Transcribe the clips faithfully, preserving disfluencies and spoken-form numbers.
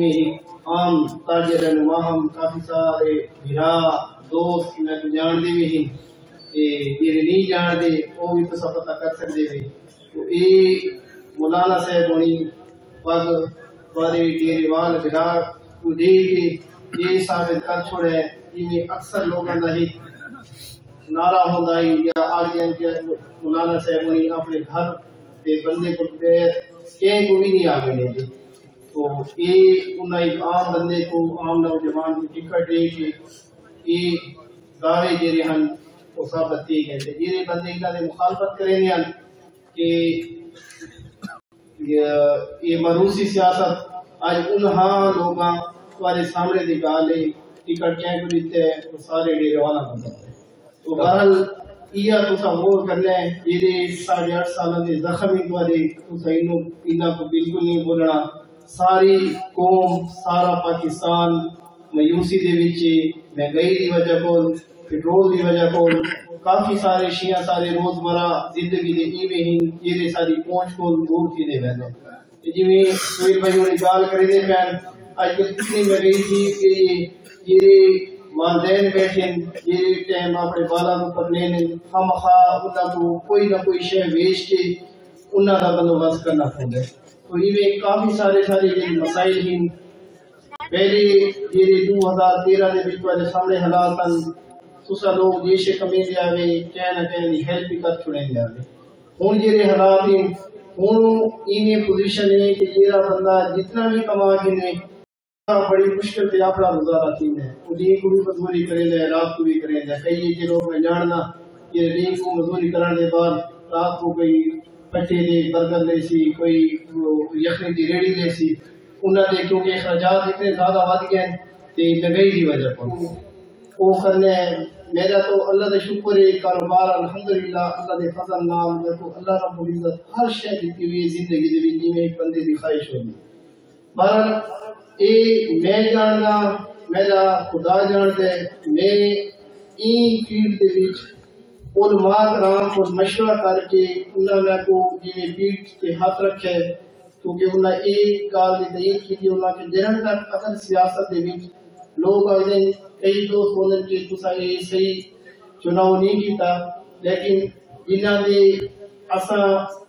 میں ہی عام تاجر واہم کافی سارے بھرا دوست میں کو جان دے بھی جی نہیں جان دے وہ بھی تو پتہ کر سکتے ہیں. تو یہ مولانا صاحب ہونی پگ بارے ڈیرے وال بھرا کو دے کے یہ ثابت کر چھوڑے جی اکثر لوگوں کا ہی نعرہ ہوتا ہے یا آگے کہ مولانا صاحب ہونی اپنے گھر کے بندے کو کہیں کو بھی نہیں آگے لے دے. تو یہ انہیں ایک عام بندے کو عام نوجوان کو ٹکٹ دے کے یہ دعوے جڑے ہیں وہ ثابت کیے گئے تھے. جہے بندے انہوں نے مخالفت کریں گے کہ یہ مروسی سیاست آج انہاں لوگاں تمہارے سامنے دی گال ہے ٹکٹ کہیں کو دیتے ہیں وہ سارے ڈیرے والا بندہ ہے. تو بہرحال یہ تو غور کرنا ہے یہ ساڑھے آٹھ سال کے زخمی تمہارے انہوں کو بالکل نہیں بولنا. ساری قوم سارا پاکستان مایوسی دے وچ مہنگائی دی وجہ کول پٹرول دی وجہ کول کافی سارے شیعہ سارے روزمرہ زندگی دے ایویں ہی جہدے ساری پہنچ کول دور تھی دے ویندے. جویں سہیل بھائی ہوئی گال کرے دے پین اج کل اتنی مہنگائی تھی کہ یہ والدین بیٹھے یہ ٹائم اپنے بالا کو پڑھنے نے خام خواہ انہوں کو کوئی نہ کوئی شے بیچ کے انہوں کا بندوبست کرنا پڑتا ہے. تو یہ کافی سارے سارے مسائل ہیں. پہلے یہ دو ہزار تیرہ کے بچ والے سامنے حالات ہیں تسا لوگ جیسے کمی لے آئے کہیں نہ کہیں ہیلپ بھی کر چھوڑیں لے آئے. ہوں جی حالات ہیں ہوں ایویں پوزیشن ہے کہ یہ بندہ جتنا بھی کما کے بڑی مشکل سے اپنا گزارا تھی ہے وہ دین کو بھی مزدوری کریں دے رات کو بھی کریں دے. کئی یہ لوگ میں جاننا کہ دین کو مزدوری کرنے کے بعد رات کو کوئی پٹے دے برگر لے سی کوئی یخنی دی ریڑھی لے سی انہوں نے کیونکہ اخراجات اتنے زیادہ ود گئے تو مہنگائی کی وجہ پر وہ کرنے میرا تو اللہ کا شکر ہے کاروبار الحمدللہ اللہ کے فضل نال میرے کو اللہ رب العزت ہر شے دیتی ہوئی زندگی دے وچ جویں ایک بندے دی خواہش ہوگی. بہرحال اے میں جاننا میرا خدا جانتا ہے میں این فیلڈ دے وچ علماء کرام کو مشورہ کر کے انہوں نے کو جویں پیٹ کے ہاتھ رکھے کیونکہ انہوں نے ایک گال کی تائید کی تھی انہوں نے جنہوں تک اگر سیاست دے وچ لوگ آئے کئی دوست ہونے کے تسا یہ صحیح چناؤ نہیں کیتا لیکن انہوں نے اساں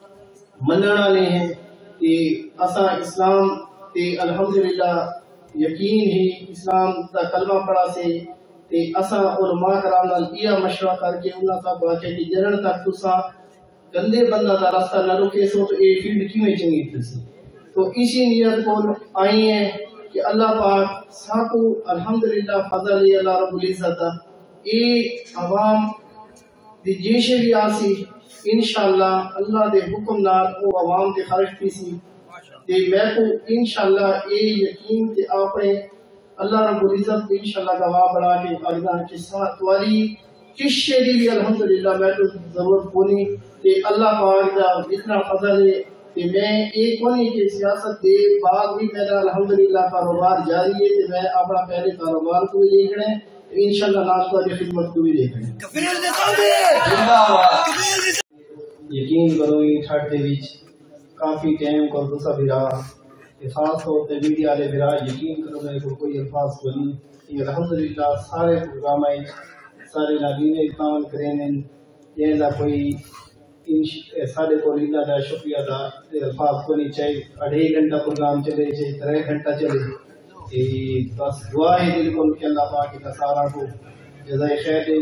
مننا والے ہیں کہ اساں اسلام تے الحمدللہ یقین ہی اسلام کا کلمہ پڑھا سے تے اساں علماء کرام نال یہ مشورہ کر کے انہاں کا بچے کہ جنہوں تک تسا گندے بندہ کا راستہ نہ روکے سو تو یہ فیلڈ کیوں چنگی تھی. تو اسی نیت کو آئی ہیں کہ اللہ پاک ساکو الحمدللہ فضل اللہ رب العزت اے عوام دی جیشے بھی آسی انشاءاللہ اللہ دے حکم نال وہ عوام دے خرچ بھی سی تے میں کو انشاءاللہ اے یقین تے اپنے اللہ رب العزت انشاءاللہ گواہ بڑھا کے اگدان کے ساتھ والی کس شے دی بھی الحمدللہ میں تو ضرورت پونی تے اللہ پاک دا اتنا فضل ہے کہ میں ایک ونی کی سیاست دے بعد بھی میرا الحمدللہ کاروبار جاری ہے کہ میں اپنا پہلے کاروبار کو بھی دیکھنا ہے انشاءاللہ ناشتہ کی خدمت کو بھی دیکھنا ہے. یقین کرو یہ ٹھٹ دے وچ کافی ٹائم کو تسا بھی رہا خاص طور پہ میڈیا والے بھی رہا یقین کرو میرے کو کوئی الفاظ کو نہیں الحمدللہ سارے پروگرام سارے ناظرین اطمینان کریں یہ کوئی سارے کو اللہ کا شکریہ دا الفاظ کو نہیں چاہیے اڑھائی گھنٹہ پروگرام چلے چاہیے ترے گھنٹہ چلے بس دعا ہے دل کو کہ اللہ پاک کا سارا کو جزائے خیر دے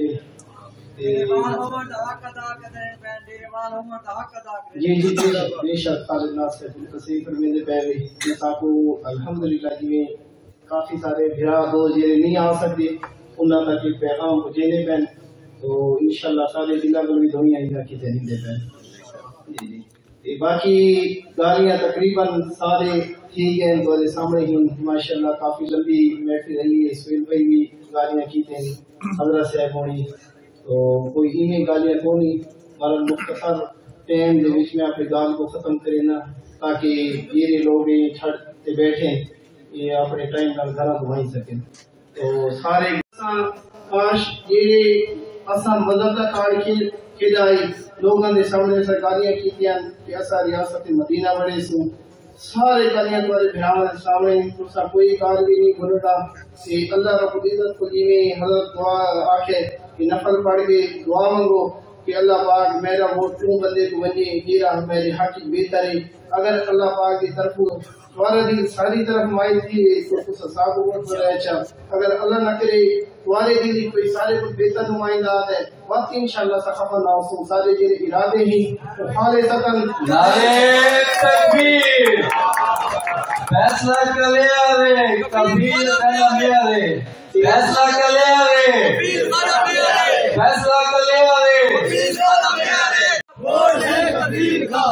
جی جی بے شک خالد ناصر تسلیم فرمیندے پے وی کو الحمدللہ جی کافی سارے بھرا دوست جڑے نہیں آ سکتے انہاں تک پیغام پہنچانے پین تو انشاءاللہ سارے دلوں کو بھی دعائیں ہیں کہ نہیں دے پین جی باقی گالیاں تقریباً سارے ٹھیک ہیں تمہارے سامنے ہی ماشاءاللہ کافی لمبی محفل رہی ہے سہیل بھائی بھی گالیاں کیتے ہیں حضرت صاحب ہونی تو کوئی ایویں گالیاں کو نہیں بارہ مختصر ٹائم دے وچ میں اپنی گال کو ختم کرے نا تاکہ یہ لوگ چھڑ تے بیٹھیں یہ اپنے ٹائم نال گھر گھمائی سکیں. تو سارے کاش یہ اساں مدد کا کارڈ کھلائی لوگوں نے سامنے سرکاریاں کیتیاں کہ اساں ریاست مدینہ بڑے سوں سارے کالیاں تمہارے بھراواں دے سامنے تسا کوئی کار بھی نہیں بھولتا کہ اللہ رب العزت کو جیویں حضرت دعا آکھے کہ نفل پڑھ کے دعا منگو کہ اللہ پاک میرا ووٹ کیوں بندے کو ونجے جیرا میرے حق بہتر ہے. اگر اللہ پاک کی طرف تمہارا دل ساری طرف مائل تھی تو تسا ساکو ووٹ پر رہے چا. اگر اللہ نہ کرے تمہارے دل کوئی سارے کو بہتر نمائندات ہے وقت انشاءاللہ سخفا نہ ہو سارے جن ارادے ہی خالصتاً نعرہ تکبیر فیصلہ کلے آرے کبیر کلے آرے فیصلہ کلے آرے فیصلہ کلے آرے ووٹ ہے کبیر کا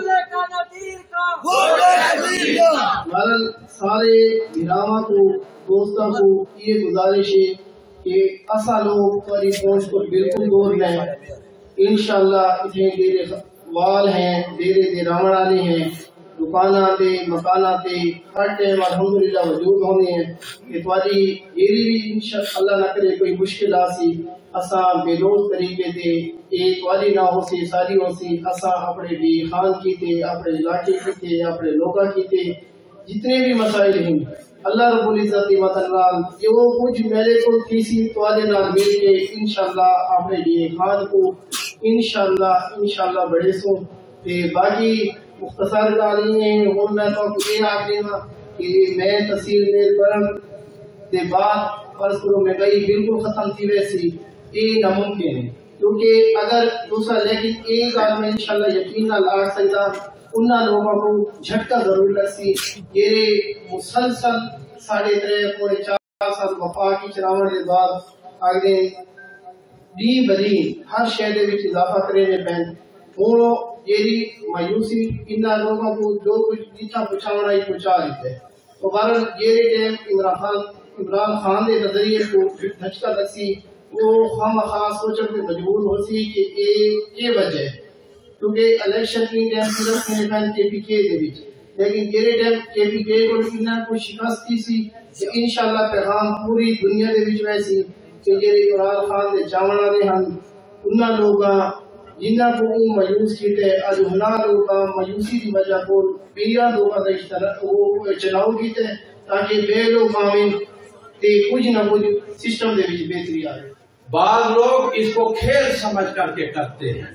ووٹ ہے کبیر کا. سارے گراما کو دوستوں کو یہ گزارش ہے کہ اسا لوگ تمہاری پہنچ کو بالکل دور لیں. انشاءاللہ اتنے ڈیرے وال ہیں ڈیرے دے راون والے ہیں دکاناں تے مکاناں تے ہر ٹائم الحمدللہ وجود ہونے ہیں کہ تمہاری ڈیری بھی انشاءاللہ نہ کرے کوئی مشکل آسی اساں بے لوز طریقے تے ایک والی نہ ہو سی ساری ہو سی اساں اپنے بھی خان کی تے اپنے علاقے کی تے اپنے لوگاں کی تے جتنے بھی مسائل ہیں اللہ رب العزت کی مدد نال جو کچھ میرے کو کسی توالے نال مل کے انشاءاللہ اپنے لیے خان کو انشاءاللہ انشاءاللہ بڑے سو تے باقی مختصر تعلیم ہے ہن میں تو یہ آکھ دینا کہ میں تحصیل میں کرن دے بعد فرض کرو میں گئی بالکل ختم تھی ویسی یہ ناممکن ہے کیونکہ اگر دوسرا لیکن ایک گل میں انشاءاللہ یقین نال آکھ سکتا انہاں لوگوں کو جھٹکا ضرور لگ سی یہ مسلسل ساڑھے ترے پونے چار سال وفا کی چلاون کے بعد آگے دی بدی ہر شہر دے وچ اضافہ کرے نے پین ہن یہ مایوسی انہاں لوگوں کو جو کچھ جتنا پہنچانا ہی پہنچا دیتے ہیں. تو بہرحال یہ ٹائم عمران خان عمران خان کے نظریے کو دھچکا لگ سی وہ خام خاص سوچنے پہ مجبور ہو سی کہ یہ وجہ ہے کیونکہ الیکشن کی ٹائم صرف میرے پین کے پی کے دے وچ لیکن یہ ٹائم کے پی کے کو کنا کوئی شکست کی سی کہ انشاءاللہ پیغام پوری دنیا دے وچ ویسی کہ یہ عمران خان دے چاون والے ہن انہاں لوگاں جنہاں کو مایوس کیتے اج ہنا لوگاں مایوسی دی وجہ کو بیاں لوگاں دا اشتراک وہ چلاؤ کیتے تاکہ بے لوگ آمین تے کچھ نہ کچھ سسٹم دے وچ بہتری آئے. بعض لوگ اس کو کھیل سمجھ کر کے کرتے ہیں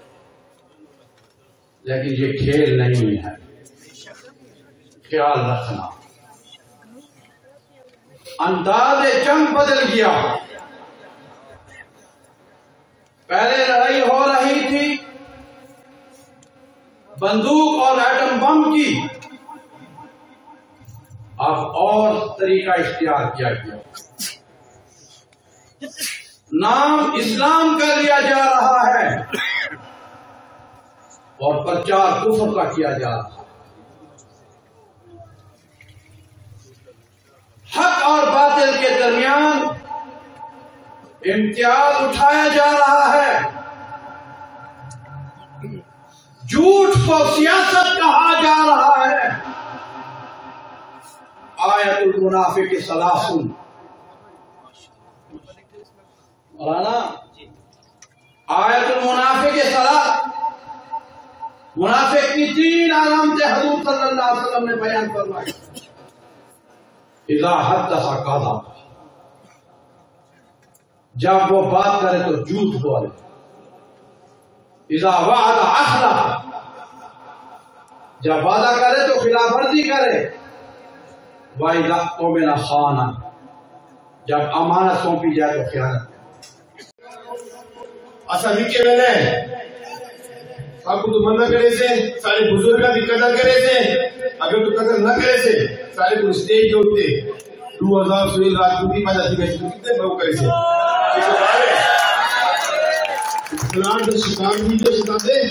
لیکن یہ کھیل نہیں ہے. خیال رکھنا انداز جنگ بدل گیا. پہلے لڑائی ہو رہی تھی بندوق اور ایٹم بم کی اب اور طریقہ اختیار کیا گیا. نام اسلام کا لیا جا رہا ہے اور پرچار کفر کا کیا جا رہا ہے. حق اور باطل کے درمیان امتیاز اٹھایا جا رہا ہے. جھوٹ کو سیاست کہا جا رہا ہے. آیت المنافق ثلاث مولانا آیت المنافق ثلاث منافق کی تین علامتیں حضور صلی اللہ علیہ وسلم نے بیان فرمائی. اذا حدث کذب جب وہ بات کرے تو جھوٹ بولے. اذا وعد اخلف جب وعدہ کرے تو خلاف ورزی کرے. وَإِذَا اؤْتُمِنَ خَانَ جب امانت سونپی جائے تو خیانت. اصل لکھے میں نے آپ کو تو منع کرے سے سارے بزرگاں کی قدر کرے سے اگر تو قدر نہ کرے سے سارے کو اسٹیج ہوتے دو ہزار سوئی رات کو بھی پاجا تھی گئی کتنے بہو کرے سے پلاٹ دا شکار تھی جو شکار دے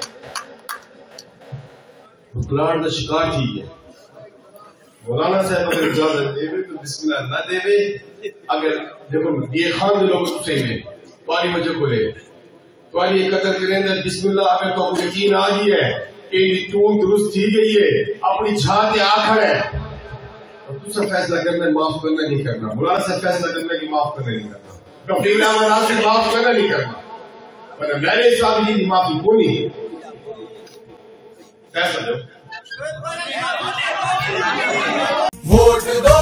پلاٹ دا شکار تھی ہے. مولانا صاحب اگر اجازت دے تو بسم اللہ نہ دے اگر دیکھو یہ خان دے لوگ سے میں پاری وجہ کو لے پاری یہ قدر کریں دے بسم اللہ اگر تو یقین آ گئی ہے کہ یہ چون درست تھی گئی ہے اپنی چھاتے آخر ہے اور تو سب فیصلہ کرنا معاف کرنا نہیں کرنا. مولانا صاحب فیصلہ کرنا کہ معاف کرنا نہیں کرنا ڈاکٹر عمران سے معاف کرنا نہیں کرنا پر میرے حساب یہ معافی کو نہیں فیصلہ دو ووٹ دو